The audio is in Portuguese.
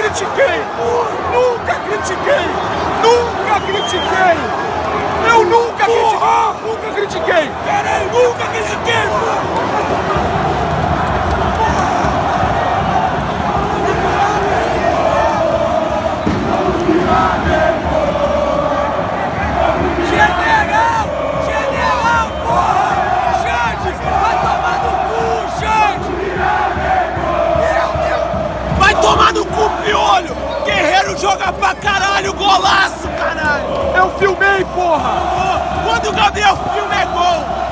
critiquei! Nunca critiquei! Nunca critiquei! Eu nunca critiquei! Nunca critiquei! Caralho, nunca critiquei, porra! General, porra! Xande, vai tomar no cu, Xande! Vai tomar no cu, Piolho! Guerreiro joga pra caralho, golaço, caralho! Eu filmei, porra! Quando o Gabriel filma é gol!